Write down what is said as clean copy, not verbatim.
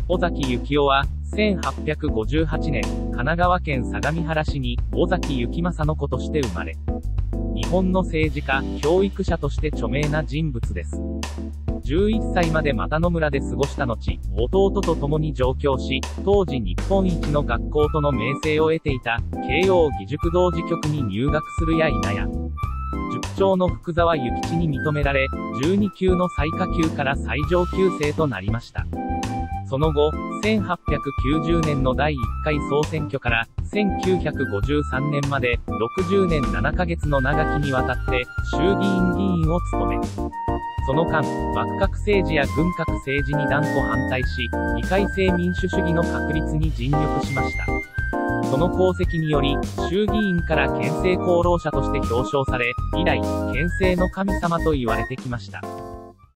尾崎幸夫は、1858年、神奈川県相模原市に、尾崎行正の子として生まれ、日本の政治家、教育者として著名な人物です。11歳まで又野村で過ごした後、弟と共に上京し、当時日本一の学校との名声を得ていた、慶応義塾同時局に入学するや否や、塾長の福沢諭吉に認められ、12級の最下級から最上級生となりました。その後、1890年の第1回総選挙から、1953年まで、60年7ヶ月の長きにわたって、衆議院議員を務め、その間、幕閣政治や軍拡政治に断固反対し、議会制民主主義の確立に尽力しました。その功績により、衆議院から憲政功労者として表彰され、以来、憲政の神様と言われてきました。